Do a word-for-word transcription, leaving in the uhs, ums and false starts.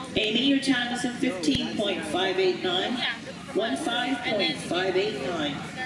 Amie, your time is in fifteen point five eight nine. fifteen point five eight nine.